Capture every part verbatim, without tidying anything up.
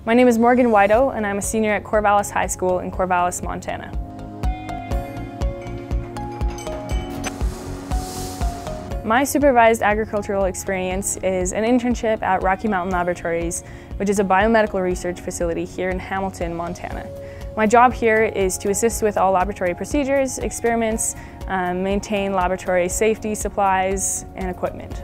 My name is Morgan Weidow, and I'm a senior at Corvallis High School in Corvallis, Montana. My supervised agricultural experience is an internship at Rocky Mountain Laboratories, which is a biomedical research facility here in Hamilton, Montana. My job here is to assist with all laboratory procedures, experiments, um, maintain laboratory safety supplies and equipment.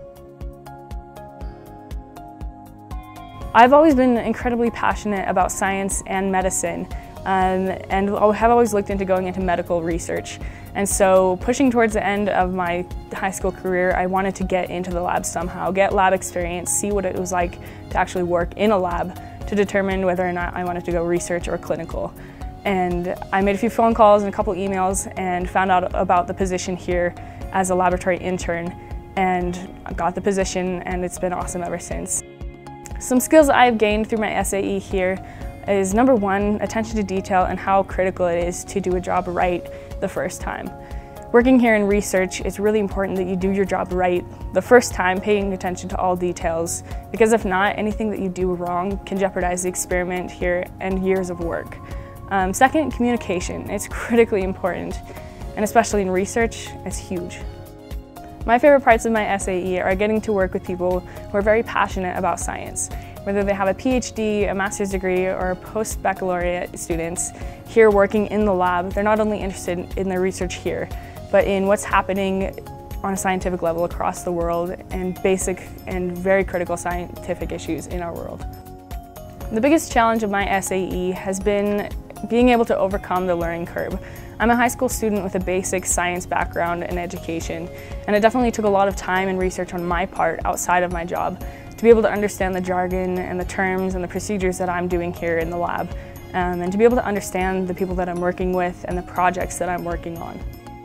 I've always been incredibly passionate about science and medicine, um, and have always looked into going into medical research. And so pushing towards the end of my high school career, I wanted to get into the lab somehow, get lab experience, see what it was like to actually work in a lab to determine whether or not I wanted to go research or clinical. And I made a few phone calls and a couple emails and found out about the position here as a laboratory intern, and got the position, and it's been awesome ever since. Some skills I've gained through my S A E here is, number one, attention to detail and how critical it is to do a job right the first time. Working here in research, it's really important that you do your job right the first time, paying attention to all details, because if not, anything that you do wrong can jeopardize the experiment here and years of work. Um, second, communication. It's critically important, and especially in research, it's huge. My favorite parts of my S A E are getting to work with people who are very passionate about science. Whether they have a P H D, a master's degree, or post-baccalaureate students here working in the lab, they're not only interested in their research here, but in what's happening on a scientific level across the world and basic and very critical scientific issues in our world. The biggest challenge of my S A E has been being able to overcome the learning curve. I'm a high school student with a basic science background and education, and it definitely took a lot of time and research on my part outside of my job to be able to understand the jargon and the terms and the procedures that I'm doing here in the lab, um, and to be able to understand the people that I'm working with and the projects that I'm working on.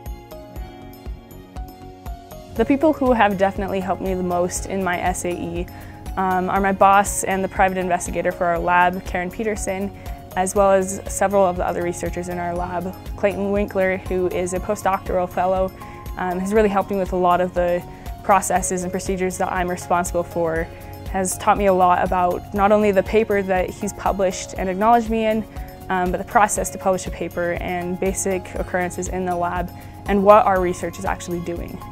The people who have definitely helped me the most in my S A E um, are my boss and the private investigator for our lab, Karen Peterson, as well as several of the other researchers in our lab. Clayton Winkler, who is a postdoctoral fellow, um, has really helped me with a lot of the processes and procedures that I'm responsible for, has taught me a lot about not only the paper that he's published and acknowledged me in, um, but the process to publish a paper and basic occurrences in the lab and what our research is actually doing.